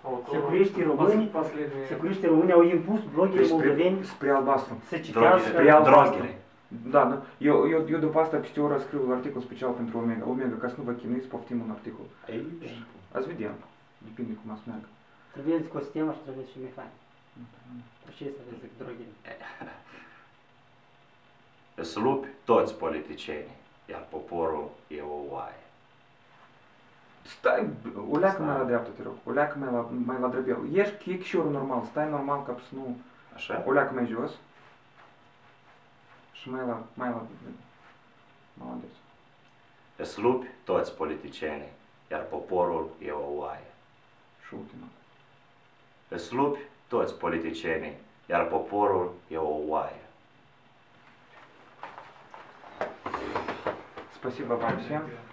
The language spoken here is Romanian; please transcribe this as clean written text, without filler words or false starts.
Securiștii români au impus blogerii moldoveni spre albastru. să citească Spre albastru. Da, nu. Eu după asta peste o oră scriu un articol special pentru Omega. Omega, ca să nu vă chinuiți, poftim un articol. Azi vedem. Depinde cum ați meargă. Trebuie cu sistema și trebuie și mai fain. Ce să vezi cu drogile? Îți lupi toți politicienii, iar poporul e o oaie. Stai, o leacă mai la dreapta, te rog. O leacă mai la drăbel. Ești chicșorul normal, stai normal ca să nu... Așa? O leacă mai jos. Și mai la... Молодец. Îți lupi toți politicienii, iar poporul e o oaie. Și ultima. Îți lupi toți politicienii, iar poporul e o oaie. Спасибо вам всем.